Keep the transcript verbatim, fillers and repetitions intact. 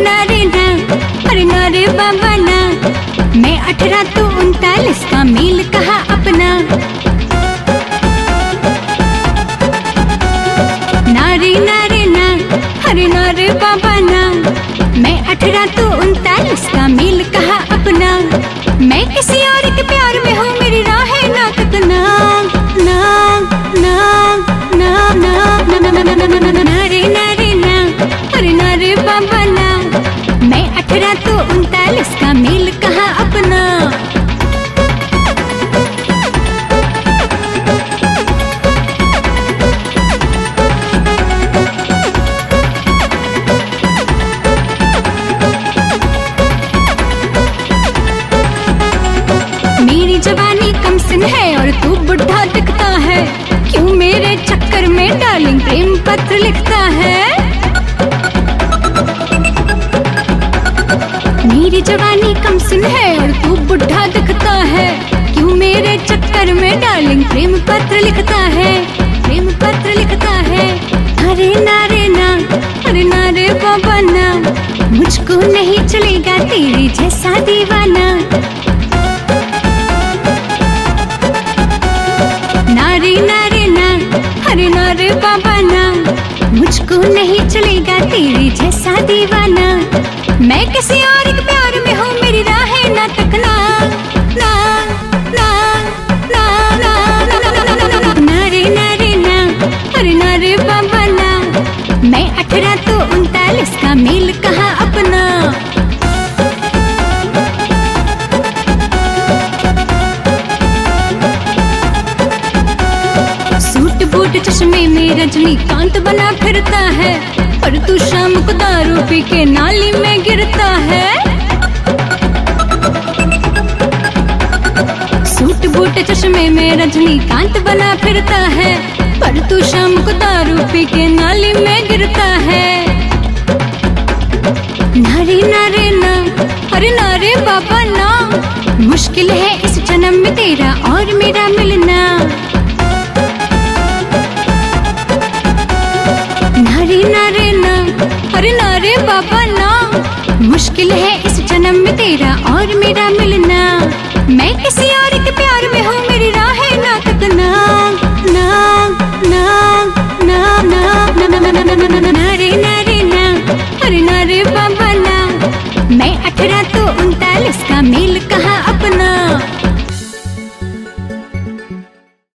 ना रे ना, अरे ना रे बाबा ना। मैं अठारह तो उनतालीस का मेल कहा अपना। ना रे ना रे ना, अरे ना रे बाबा ना। मैं अठारह तो उनतालीस का मेल कहा अपना। मैं किसी और के प्यार में हूँ, मेरी राहें ना तकना। ना ना ना ना ना ना ना ना ना ना रे ना रे ना, अरे ना रे बाबा ना। मैं अठारह तो उनतालीस का मेल कहा अपना। मेरी जवानी कम सिन है और तू बुढ़ा दिखता है। क्यों मेरे चक्कर में डार्लिंग प्रेम पत्र लिखता है। मेरी जवानी कम सिन है और तू बुढ़ा दिखता है। क्यों मेरे चक्कर में डार्लिंग प्रेम पत्र लिखता है। प्रेम पत्र लिखता है। अरे ना रे ना, अरे ना रे बाबा ना। मुझको नहीं चलेगा तेरे जैसा दीवाना। ना रे ना रे ना, अरे ना रे बाबा ना। मुझको नहीं चलेगा तेरे जैसा दीवाना। मैं किसी और के प्यार में हूँ, मेरी राहें ना तकना। ना ना ना ना ना ना ना ना ना ना रे ना रे ना, अरे ना रे बाबा ना। मैं अठारह तो उनतालीस का मेल कहा अपना। सूट बूट चश्मे में रजनीकांत बना फिरता है। पर तू शाम को दारू पी के नाली में गिरता है। सूट बूट चश्मे में रजनीकांत बना फिरता है। पर तू शाम को दारू पी के नाली में गिरता है। ना रे ना रे ना, अरे ना रे बाबा ना। मुश्किल है इस जन्म में तेरा और मेरा मिलना। ना रे ना रे ना, अरे ना रे बाबा ना। मुश्किल है इस जन्म में तेरा और मेरा मिलना। मैं किसी और के प्यार में हूँ, मेरी राहें ना तकना। ना ना ना ना ना ना ना ना ना ना रे ना रे ना, अरे ना रे बाबा ना। मैं अठारह तो उनतालीस का मेल कहा अपना।